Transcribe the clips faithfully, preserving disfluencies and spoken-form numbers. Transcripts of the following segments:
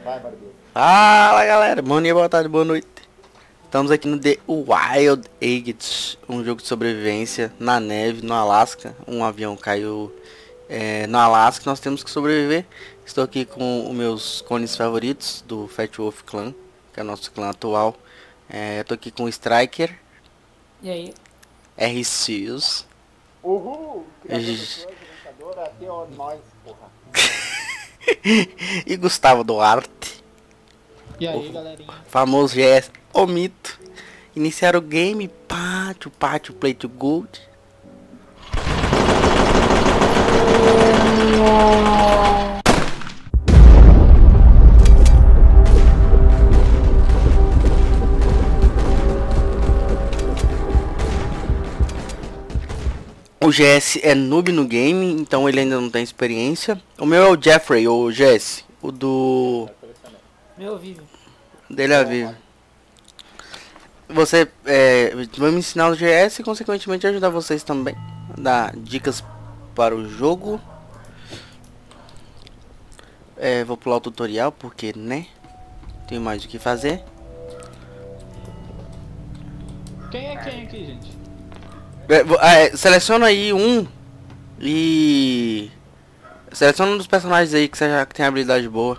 Vai, Barbeiro. Fala galera, bom dia, boa tarde, boa noite. Estamos aqui no The Wild Eggs, um jogo de sobrevivência na neve, no Alasca. Um avião caiu é, no Alasca, nós temos que sobreviver. Estou aqui com os meus cones favoritos do Fat Wolf Clan, que é o nosso clã atual. É, Estou aqui com o Striker. E aí? R Cs. Uhul! Criador do clã, vencedor, até ó, nós, porra. E Gustavo Duarte. E aí, galerinha? Famoso G S, o mito. Iniciar o game, pátio, pátio, play to gold. O G S é noob no game, então ele ainda não tem experiência. O meu é o Jeffrey, o G S. O do... Meu vivo. dele é vivo. Você é, vai me ensinar o G S e consequentemente ajudar vocês também. Dar dicas para o jogo. É, vou pular o tutorial porque, né? Tenho mais o que fazer. Quem é quem aqui, gente? É, vo- é, seleciona aí um e... seleciona um dos personagens aí que você já tem habilidade boa.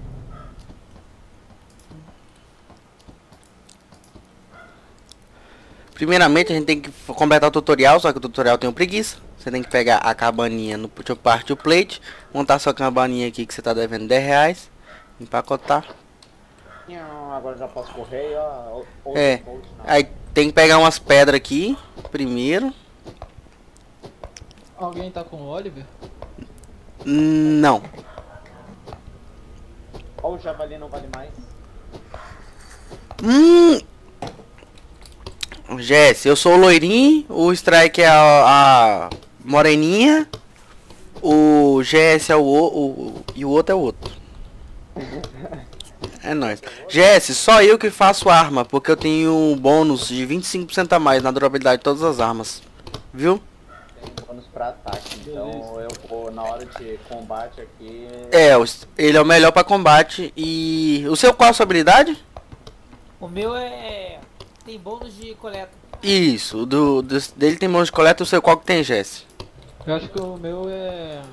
Primeiramente a gente tem que f- completar o tutorial, só que o tutorial tem um preguiça. Você tem que pegar a cabaninha no Put Part to Plate, montar sua cabaninha aqui que você tá devendo dez reais, empacotar. Nham, Agora já posso correr, ó. Outro É, coach, não. aí tem que pegar umas pedras aqui, primeiro. Alguém tá com o Oliver? Não. Ó, o javali não vale mais. Hum. Jess, eu sou o loirinho, o Strike é a, a moreninha, o G S é o, o, o e o outro é o outro. É nóis. Jess, só eu que faço arma, porque eu tenho um bônus de vinte e cinco por cento a mais na durabilidade de todas as armas. Viu? Tem bônus pra ataque, então eu vou na hora de combate aqui. É, o- ele é o melhor pra combate e... O seu, qual a sua habilidade? O meu é... tem bônus de coleta. Isso, o do, do- dele tem bônus de coleta, o seu qual que tem, Jess? Eu acho que o meu é...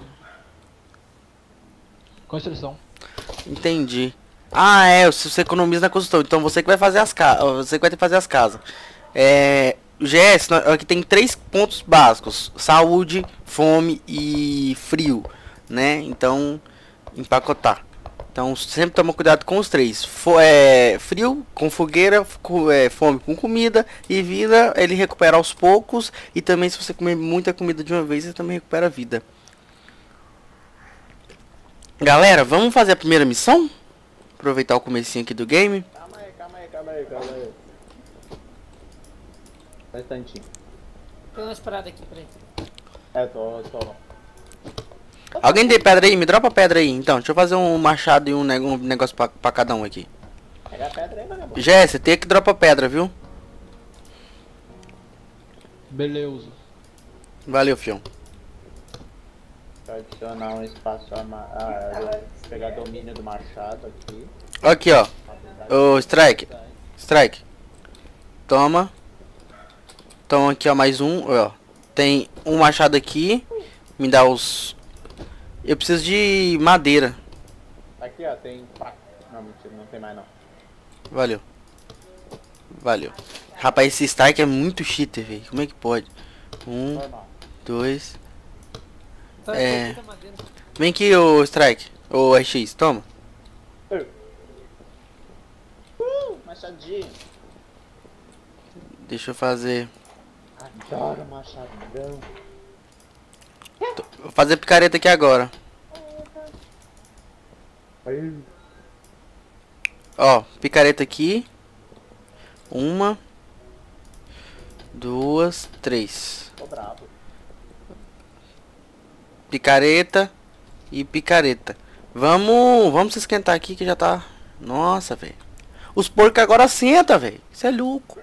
Construção. Entendi. Ah, é, você economiza na construção, então você que vai fazer as casas, você que vai ter que fazer as casas. É, o G S, nó- aqui tem três pontos básicos: saúde, fome e frio, né? Então, empacotar. Então, sempre toma cuidado com os três. Fo é, frio com fogueira, co- é, fome com comida e vida, ele recupera aos poucos. E também, se você comer muita comida de uma vez, você também recupera a vida. Galera, vamos fazer a primeira missão? Aproveitar o comecinho aqui do game. Calma aí, calma aí, calma aí, calma aí. Só um instantinho. Tem umas paradas aqui, peraí. É, tô, tô. Alguém tem pedra aí? Me dropa pedra aí. Então, deixa eu fazer um machado e um, nego- um negócio pra, pra cada um aqui. Pega a pedra aí, vagabundo. Jéssica, tem que dropar pedra, viu? Beleza. Valeu, fião. Deixa eu adicionar um espaço arma... Ah, eu vou pegar domínio do machado aqui. Aqui, ó. Ô, Strike. Strike. Toma. Toma aqui, ó, mais um. Ó. Tem um machado aqui. Me dá os... Eu preciso de madeira. Aqui, ó, tem... Pá. Não, mentira, não tem mais não. Valeu. Valeu. Rapaz, esse Strike é muito cheater, velho. Como é que pode? Um, Normal. dois... Então, É. muita madeira. Vem aqui, ô Strike. Ô R X, toma. Uh, machadinho. Deixa eu fazer... Adoro machadão. Vou fazer picareta aqui agora. Aí. Ó, picareta aqui. Uma. Duas, três. Tô bravo. Picareta e picareta. Vamos, vamos se esquentar aqui que já tá... Nossa, velho. Os porcos agora senta, velho. Isso é louco.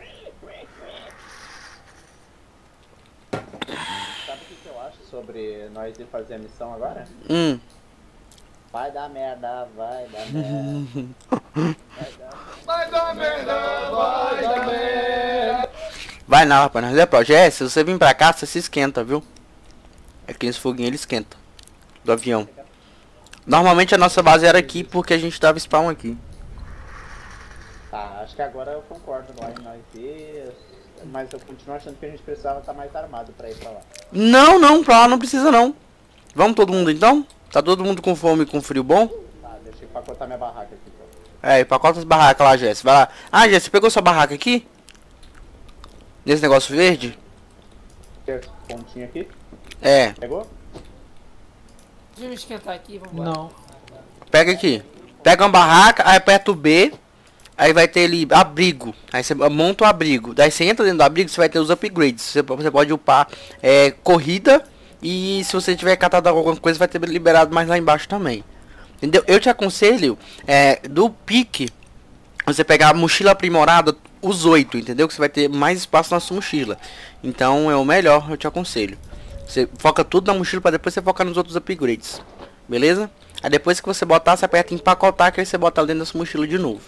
Sabe o que, que eu acho sobre nós ir fazer a missão agora? Hum. Vai dar merda, vai dar merda. Vai dar merda, vai dar merda. Vai não, rapaz, nós é pro G S, se você vir pra cá, você se esquenta, viu? Aqueles foguinhos ele esquenta. Do avião. Normalmente a nossa base era aqui porque a gente dava spawn aqui. Tá, acho que agora eu concordo lá em nós ver, mas eu continuo achando que a gente precisava estar mais armado pra ir pra lá. Não, não, pra lá não precisa não. Vamos todo mundo então? Tá todo mundo com fome e com frio bom? Tá, deixa eu empacotar minha barraca aqui, então. É, empacota as barracas lá, Jess. Vai lá. Ah, Jess, você pegou sua barraca aqui? Nesse negócio verde? Esse pontinho aqui, É, pegou? Deixa eu me esquentar aqui, vambora. Não. pega aqui. Pega uma barraca, aí aperta o B. Aí vai ter ali abrigo. Aí você monta o abrigo. Daí você entra dentro do abrigo, você vai ter os upgrades. Você, você pode upar é, corrida. E se você tiver catado alguma coisa, vai ter liberado mais lá embaixo também. Entendeu? Eu te aconselho é, do pique. Você pegar a mochila aprimorada, os oito, entendeu? Que você vai ter mais espaço na sua mochila. Então é o melhor, eu te aconselho. Você foca tudo na mochila para depois você focar nos outros upgrades. Beleza? Aí depois que você botar, você aperta em empacotar, que aí você bota dentro da sua mochila de novo.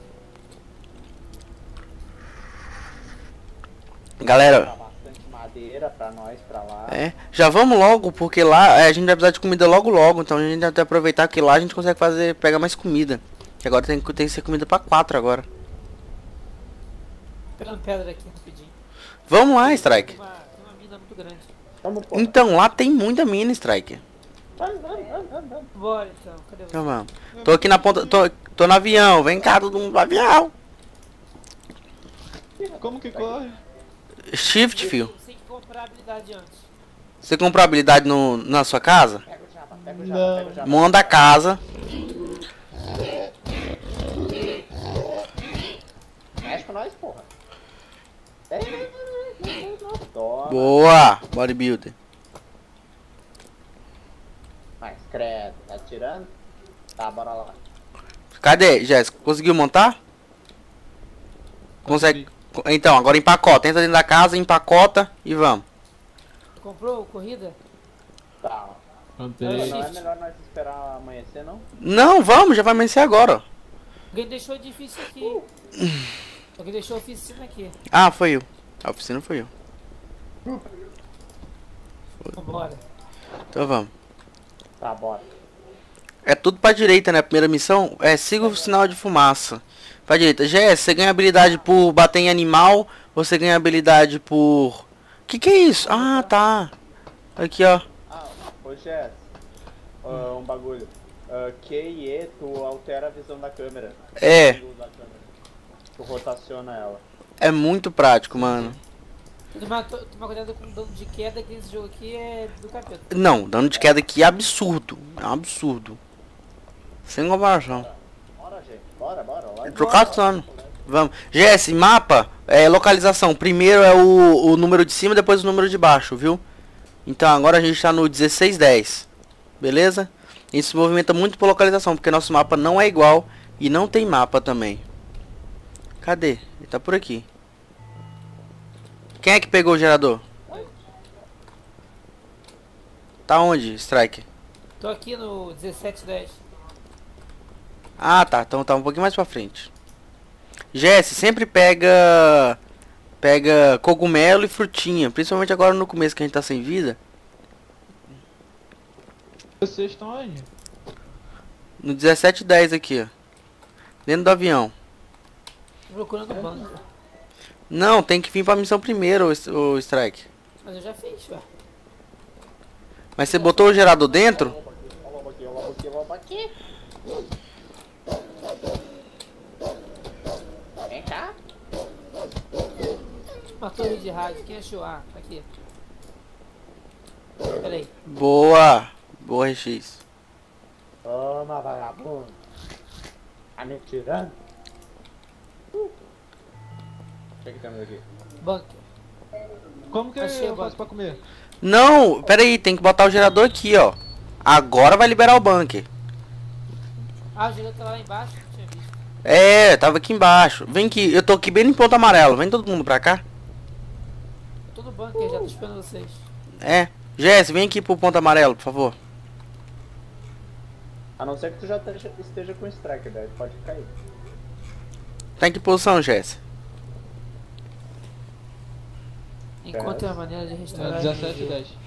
Galera, Bastante madeira pra nós, pra lá. é, já vamos logo, porque lá é, a gente vai precisar de comida logo logo. Então a gente vai ter que aproveitar que lá a gente consegue fazer, pegar mais comida. Que agora tem, que- tem que ser comida pra quatro agora. Pegando pedra aqui rapidinho. Vamos lá, Strike. Tem uma, tem uma mina muito grande. Vamos, porra. Então, lá tem muita mina, Strike. Vamos, vamos, vamos, vamos, vamos. Bora então, cadê você? Então vamos. Tô aqui na ponta, tô, tô no avião. Vem cá, todo mundo no avião. Como que corre? Shift, fio. Você tem que comprar a habilidade antes. Você comprou habilidade no, na sua casa? Pega o japa, pega o japa, pega o japa. Monta a casa. Mexe com nós, porra. É, toma. Boa, bodybuilder. Mas credo, tá atirando? Tá, bora lá. Cadê, Jéssica? Conseguiu montar? Consegue? Então, agora empacota. Entra dentro da casa, empacota e vamos. Comprou corrida? Tá. Plantei. Não é melhor nós esperar amanhecer, não? Não, vamos, já vai amanhecer agora. Ó. Alguém deixou difícil aqui. Alguém deixou a oficina aqui. Ah, foi eu. A oficina foi eu. Vambora. Então vamos. Tá, bora. É tudo pra direita, né? Primeira missão é siga o sinal de fumaça. Pra direita. G S, você ganha habilidade por bater em animal. Ou você ganha habilidade por... Que que é isso? Ah, tá. Aqui, ó. Ah, ô Jess, ah, um bagulho. Ah, Q e E, tu altera a visão da câmera. É. O ângulo da câmera. Tu rotaciona ela. É muito prático, mano. Tomar, to- tomar cuidado com o dano de queda, que esse jogo aqui é do capeta. Não, dano de queda aqui é absurdo. É um absurdo. Sem comparação. Bora, gente. Bora, bora. Lá Tô caçando. Vamos. G S, mapa, é, localização. Primeiro é o, o número de cima, depois o número de baixo, viu? Então agora a gente tá no dezesseis dez. Beleza? A gente se movimenta muito por localização, porque nosso mapa não é igual e não tem mapa também. Cadê? Ele tá por aqui. Quem é que pegou o gerador? Tá onde, Strike? Tô aqui no dezessete dez. Ah, tá. Então tá um pouquinho mais pra frente. Jesse, sempre pega... Pega cogumelo e frutinha. Principalmente agora no começo que a gente tá sem vida. Vocês estão onde? No dezessete dez aqui, ó. Dentro do avião. Tô procurando o banco. Não, tem que vir pra missão primeiro, o, o Strike. Mas eu já fiz, ué. Mas você botou o gerador dentro? Lobo aqui, lobo aqui, lobo aqui. Vem cá. Uma torre de rádio. Quem achou? Ah, tá aqui. Pera aí. Boa. Boa, R X. Toma, vagabundo. Tá me tirando? Uh. O que que temos aqui? Bunker. Como que Achei eu o faço banco. pra comer? Não, pera aí, tem que botar o gerador aqui, ó. Agora vai liberar o bunker. Ah, o gerador tá lá embaixo. Não tinha visto. É, tava aqui embaixo. Vem aqui, eu tô aqui bem no ponto amarelo. Vem todo mundo pra cá. Tô no bunker já, tô esperando vocês. É. Jesse, vem aqui pro ponto amarelo, por favor. A não ser que tu já esteja, esteja com striker, daí pode cair. Tá em que posição, Jess? Encontre uma maneira de É, restaurar. dezessete e dez.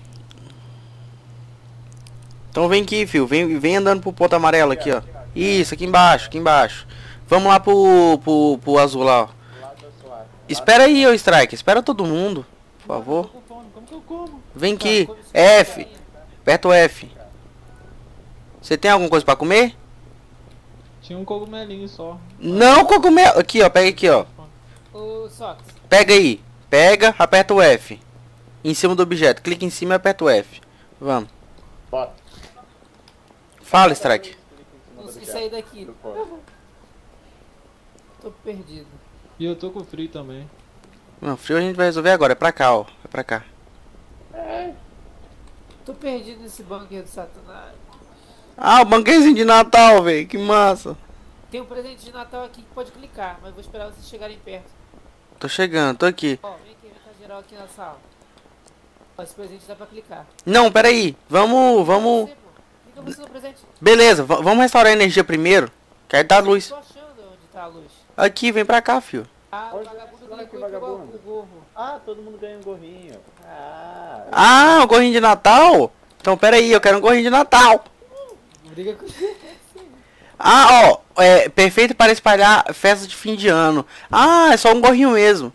Então vem aqui, filho. Vem, vem andando pro ponto amarelo aqui, ó. Isso, aqui embaixo, aqui embaixo. Vamos lá pro, pro, pro azul lá, ó. Do lado da sua área. Espera aí, ô Strike. Espera todo mundo, por favor. Tô com fome, como que eu como? Vem aqui. F. Aperta o F. Você tem alguma coisa pra comer? Tinha um cogumelinho só. Não, cogumelo. Aqui, ó. Pega aqui, ó. Ô, Sox, Pega aí. Pega, aperta o F. Em cima do objeto. Clica em cima e aperta o F. Vamos. Bota. Fala, Strike. não sei sair daqui. Do fora. Tô perdido. E eu tô com frio também. Não, frio a gente vai resolver agora. É pra cá, ó. É pra cá. Tô perdido nesse bunker do Satanás. Ah, o banquezinho de Natal, velho. Que massa. Tem um presente de Natal aqui que pode clicar, mas vou esperar vocês chegarem perto. Tô chegando, tô aqui. Ó, vem aqui, vem cá geral aqui na sala. Ó, esse presente dá pra clicar. Não, pera aí. Vamos, vamos... Você, pô. Clica você no presente. Beleza, v- vamos restaurar a energia primeiro. Que aí dá luz. Tô achando onde tá a luz. Aqui, vem pra cá, filho. Ah, o Olha, vagabundo olha que clicou e pegou vagabundo. o gorro. Ah, todo mundo ganha um gorrinho. Ah. Ah, o gorrinho de Natal? Então, pera aí, eu quero um gorrinho de Natal. Briga com... Ah, ó, é perfeito para espalhar festa de fim de ano. Ah, é só um gorrinho mesmo.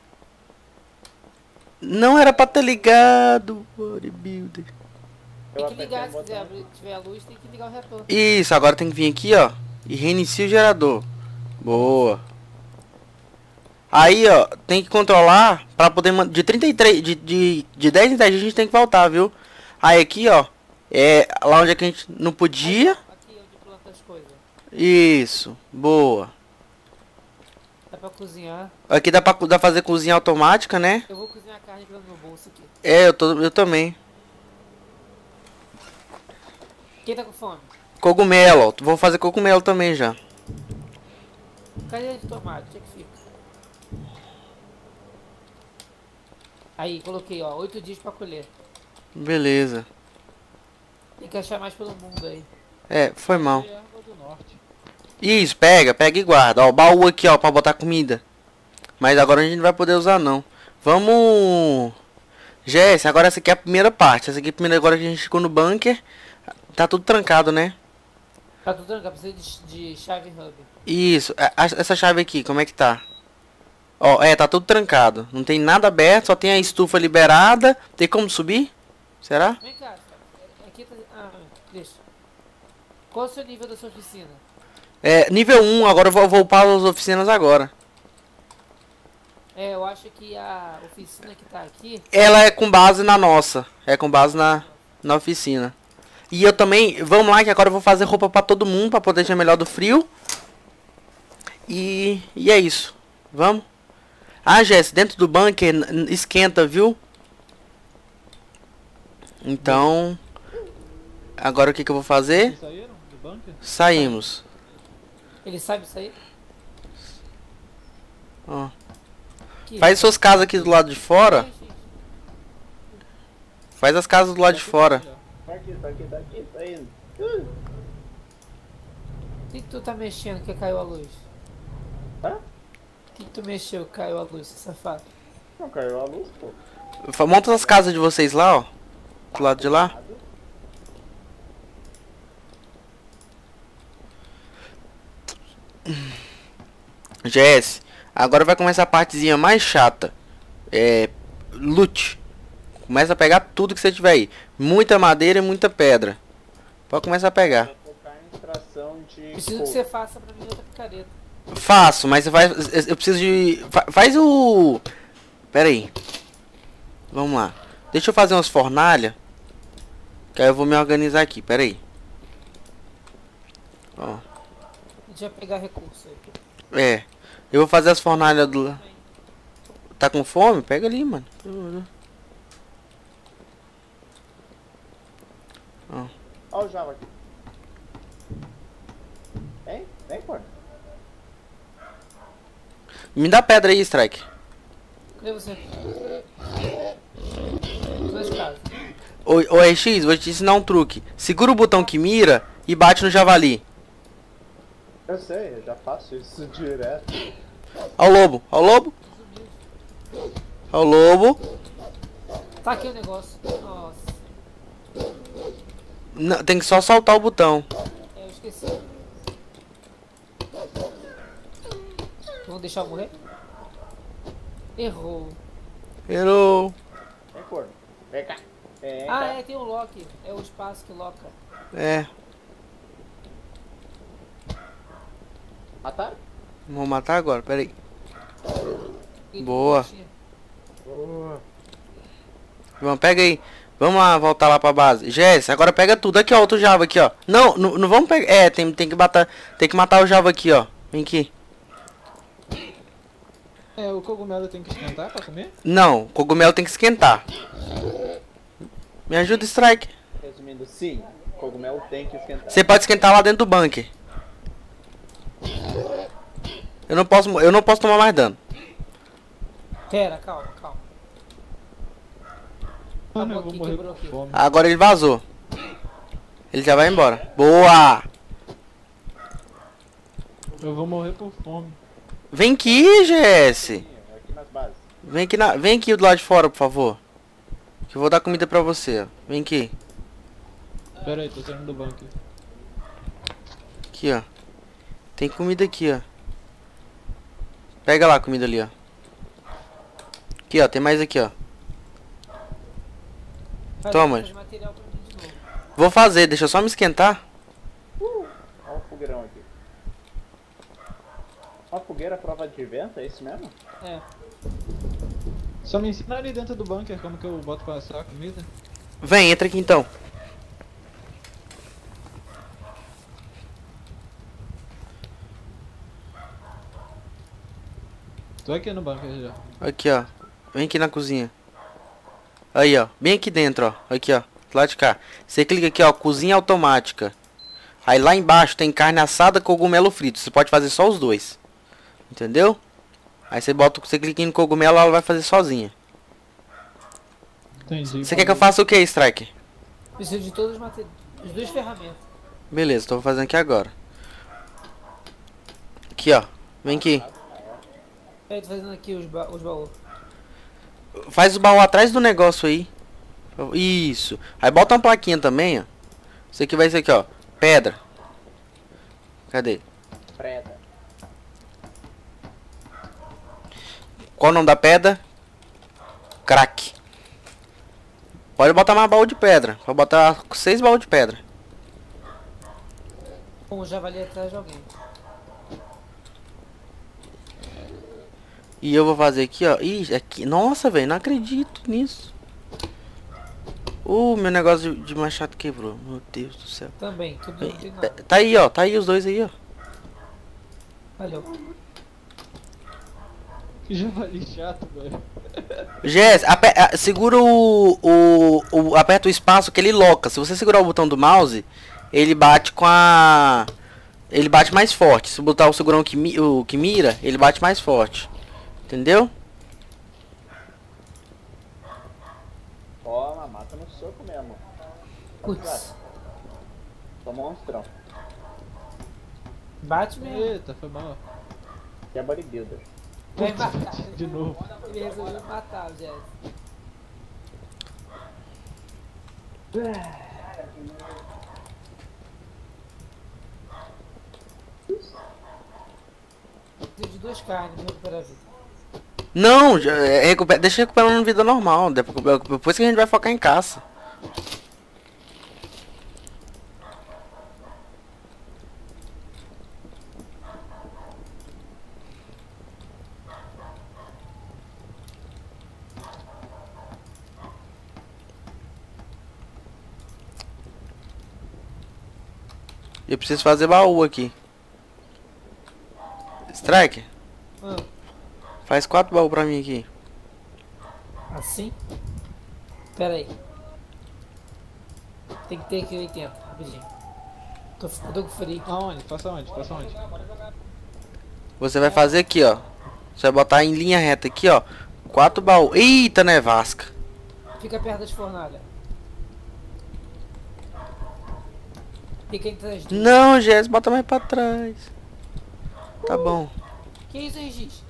Não era pra ter ligado, bodybuilder. Tem Eu que apertei ligar, um se quiser botão. abrir, tiver a luz, tem que ligar o retorno. Isso, agora tem que vir aqui, ó, e reinicia o gerador. Boa. Aí, ó, tem que controlar pra poder man- de trinta e três, de, de, de dez em dez dias a gente tem que voltar, viu? Aí aqui, ó, é lá onde é que a gente não podia. Aqui onde planta as coisas. Isso, boa. Dá pra cozinhar. Aqui dá pra, dá pra fazer cozinha automática, né? Eu vou cozinhar a carne pelo meu bolso aqui. É, eu, tô, eu também. Quem tá com fome? Cogumelo, ó. Vou fazer cogumelo também já. Cadê a de tomate? Onde é que fica? Aí, coloquei, ó, oito dias pra colher. Beleza. Tem que achar mais pelo mundo aí. É, foi mal. E erva do norte. Isso, pega, pega e guarda. Ó, o baú aqui, ó, pra botar comida. Mas agora a gente não vai poder usar, não. Vamos... Jess, agora essa aqui é a primeira parte. Essa aqui é a primeira agora que a gente ficou no bunker. Tá tudo trancado, né? Tá tudo trancado, precisa de, de chave hub. Isso. A- a- essa chave aqui, como é que tá? Ó, é, tá tudo trancado. Não tem nada aberto, só tem a estufa liberada. Tem como subir? Será? Vem cá, aqui tá... Ah, deixa. Qual é o seu nível da sua oficina? É, nível um, agora eu vou, vou upar as oficinas agora. É, eu acho que a oficina que tá aqui... Ela é com base na nossa. É com base na, na oficina. E eu também... Vamos lá que agora eu vou fazer roupa pra todo mundo. Pra proteger melhor do frio. E... E é isso. Vamos? Ah, Jess, dentro do bunker n- n- esquenta, viu? Então... Agora o que que eu vou fazer? Vocês saíram do bunker? Saímos. Ele sabe isso aí? Ó. Aqui. Faz suas casas aqui do lado de fora. Faz as casas do lado de fora. Tá aqui, tá aqui, tá aqui, tá indo. Uh. O que, que tu tá mexendo que caiu a luz? Hã? O que, que tu mexeu que caiu a luz, seu safado? Não caiu a luz, pô. Fa- Monta as casas de vocês lá, ó. Do lado de lá. Jess, agora vai começar a partezinha mais chata. É. Loot. Começa a pegar tudo que você tiver aí. Muita madeira e muita pedra. Pode começar a pegar. Vou focar em extração de Preciso que couro. você faça pra mim outra picareta. Faço, mas você faz. Eu preciso de. fa- Faz o. Pera aí. Vamos lá. Deixa eu fazer umas fornalhas. Que aí eu vou me organizar aqui. Pera aí. Ó. A gente vai pegar recurso aí. É. Eu vou fazer as fornalhas do. Tá com fome? Pega ali, mano. Ó o Java aqui. Vem, vem, pô. Me dá pedra aí, Strike. Cadê você? Duas casas. Ô, ô R X, vou te ensinar um truque. Segura o botão que mira e bate no javali. Eu sei, eu já faço isso direto. Ó o lobo, ó o lobo. Ó o lobo. Tá aqui o negócio. Nossa. Não, tem que só soltar o botão. É, eu esqueci. Vamos deixar eu morrer? Errou. Errou. Vem, corno. Vem cá. Vem Ah, cá. é, tem um lock. É o espaço que loca. É. Mataram? Vamos matar agora, peraí. E Boa. tinha. Boa. Vamos, pega aí. Vamos lá, voltar lá pra base. Jess, agora pega tudo. Aqui, ó, outro Java aqui, ó. Não, não, não vamos pegar. É, tem, tem que matar. Tem que matar o Java aqui, ó. Vem aqui. É, o cogumelo tem que esquentar pra comer? Não, o cogumelo tem que esquentar. Me ajuda, Strike. Resumindo, sim, o cogumelo tem que esquentar. Você pode esquentar lá dentro do bunker. Eu não posso, eu não posso tomar mais dano. Pera, calma, calma. Mano, eu Acabou vou aqui, morrer quebrou com aqui. fome. Agora ele vazou. Ele já vai embora. Boa! Eu vou morrer por fome. Vem aqui, Jesse. Aqui nas bases. Vem aqui, na, vem aqui do lado de fora, por favor. Que eu vou dar comida pra você, ó. Vem aqui. Pera aí, tô saindo do bunker. Aqui, ó. Tem comida aqui, ó. Pega lá a comida ali, ó. Aqui, ó. Tem mais aqui, ó. Faz- Toma. faz material pra mim de novo. Vou fazer, deixa eu só me esquentar. Olha o fogueirão aqui. Uma fogueira à prova de vento, é isso mesmo? É. Só me ensina ali dentro do bunker como que eu boto pra assar a comida. Vem, entra aqui então. Tô aqui no bunker já. Aqui, ó. Vem aqui na cozinha. Aí, ó. Bem aqui dentro, ó. Aqui, ó. Do lado de cá. Você clica aqui, ó. Cozinha automática. Aí lá embaixo tem carne assada, cogumelo frito. Você pode fazer só os dois. Entendeu? Aí você bota, você clica no cogumelo, ela vai fazer sozinha. Entendi. Você quer que eu faça o que, Strike? Preciso de todas as materiais. As duas ferramentas. Beleza, tô fazendo aqui agora. Aqui, ó. Vem aqui. Peraí, tô fazendo aqui os, ba os baús. Faz o baú atrás do negócio aí. Isso. Aí bota uma plaquinha também, ó. Isso aqui vai ser aqui, ó. Pedra. Cadê? Preda. Qual o nome da pedra? Crack. Pode botar mais baú de pedra. Pode botar seis baús de pedra. Com o javali atrás de alguém. E eu vou fazer aqui, ó. Ih, aqui. Nossa, velho, não acredito nisso. Uh, meu negócio de, de machado quebrou. Meu Deus do céu. Também, tudo não tem nada. Tá aí, ó. Tá aí os dois aí, ó. Valeu. Que javali chato, velho. Jess, ape- a- segura o, o, o. Aperta o espaço que ele loca. Se você segurar o botão do mouse, ele bate com a. Ele bate mais forte. Se botar o segurão que, mi- o, que mira, ele bate mais forte. Entendeu? Toma, mata no soco mesmo. Putz. Tô monstrão. Bate mesmo. Eita, foi mal. Que é bodybuilder. Vai matar. De novo. Ele resolveu matar o Jess. Preciso de duas carnes pra recuperar a vida. Não, já- é, recupera, deixa recuperando vida normal. Depois, depois que a gente vai focar em caça. Eu preciso fazer baú aqui. Strike, Ah, faz quatro baús pra mim aqui. assim? Pera aí. Tem que ter aqui oitenta, rapidinho. Tô, eu tô com frio. Aonde? Faça onde? Faça onde? Você vai fazer aqui, ó. Você vai botar em linha reta aqui, ó. Quatro baús. Eita, nevasca. Fica perto das fornalhas. Fica entre as duas. Não, Jess, bota mais pra trás. Tá bom. Que isso, Regis?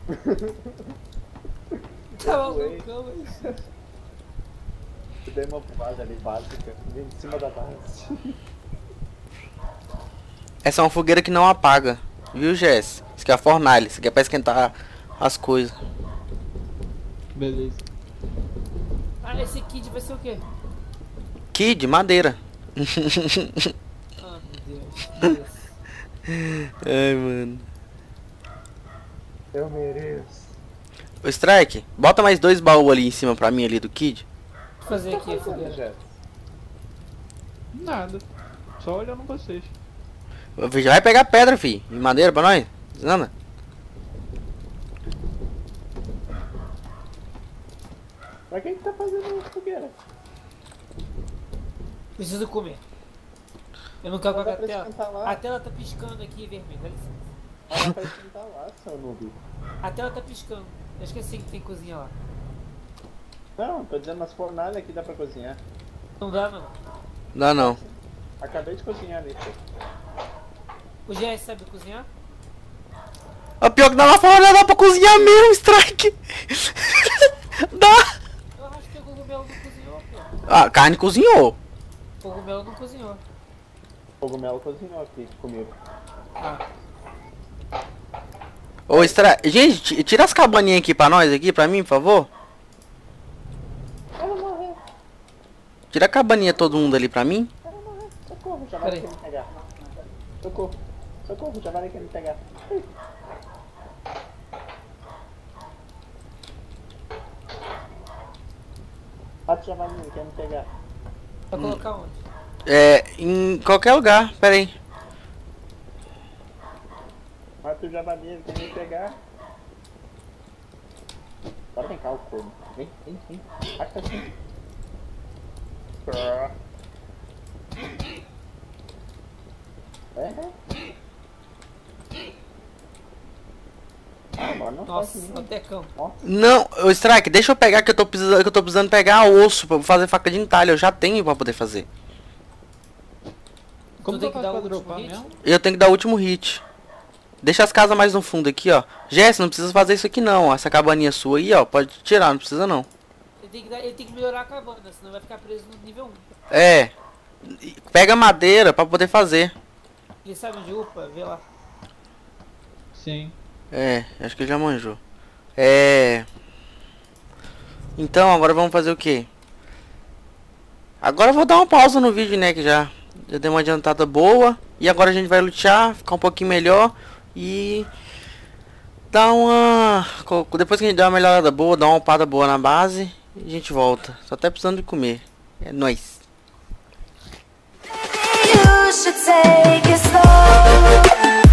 Tá malucão, mas... Eu dei uma base ali básica, vim em cima da base. Essa é uma fogueira que não apaga. Viu, Jess? Isso aqui é a fornalha. Isso aqui é pra esquentar as coisas. Beleza. Ah, esse kit vai ser o quê? Kid, madeira. Ah, meu Deus. Deus. Ai, mano. Eu mereço. Ô, Strike, bota mais dois baús ali em cima pra mim ali do Kid. Vou fazer aqui a fogueira. Já. Nada. Só olhando vocês. Já vai pegar pedra, fi. E madeira pra nós. Anda. Pra quem que tá fazendo fogueira? Preciso comer. Eu não quero Dá colocar a pra tela. esquentar lá. A tela tá piscando aqui, vermelho. Dá licença. Ela vai esquentar lá, seu noob. A tela tá piscando. Eu esqueci que tem cozinha lá. Não, tô dizendo nas fornalhas que dá pra cozinhar. Não dá, não. Dá não. Acabei de cozinhar ali. Pô. O G S sabe cozinhar? A pior que dá lá fora, dá pra cozinhar mesmo, Strike. Dá. Eu acho que o cogumelo não cozinhou, pô. A carne cozinhou. O cogumelo não cozinhou. O cogumelo cozinhou aqui comigo. Ah, Ô, Strike. Gente, ti- tira as cabaninhas aqui pra nós, aqui, pra mim, por favor. Ela morreu, Tira a cabaninha todo mundo ali pra mim. ela morreu. Socorro, já vai Peraí. querer me pegar. Socorro. Socorro, já vai querer me pegar. Ui. Rato já vai querer me pegar. vai colocar onde? É, em qualquer lugar. Pera aí. Rato já vai querer me pegar. Bora vem cá o corno. Vem, vem, vem. Acha assim. É. Ah, agora não faz Nossa, nenhum. até cão. Não, ô Strike, deixa eu pegar que eu tô precisando, que eu tô precisando pegar osso pra fazer faca de entalho. Eu já tenho pra poder fazer. Como Tu que tem eu que faço dar pra o último dropar hit? mesmo? Eu tenho que dar o último hit. Deixa as casas mais no fundo aqui, ó. Jess, não precisa fazer isso aqui não. Essa cabaninha sua aí, ó. Pode tirar, não precisa não. Ele tem que, dar, ele tem que melhorar a cabana, senão vai ficar preso no nível um. É. Pega madeira pra poder fazer. Ele sabe onde upa, vê lá. Sim. É, acho que ele já manjou. É. Então, agora vamos fazer o quê? Agora eu vou dar uma pausa no vídeo, né? Que já, já deu uma adiantada boa. E agora a gente vai lutear, ficar um pouquinho melhor. E... dar uma... Depois que a gente der uma melhorada boa, dar uma upada boa na base. E a gente volta. Só tá precisando de comer. É nóis. You should take it slow.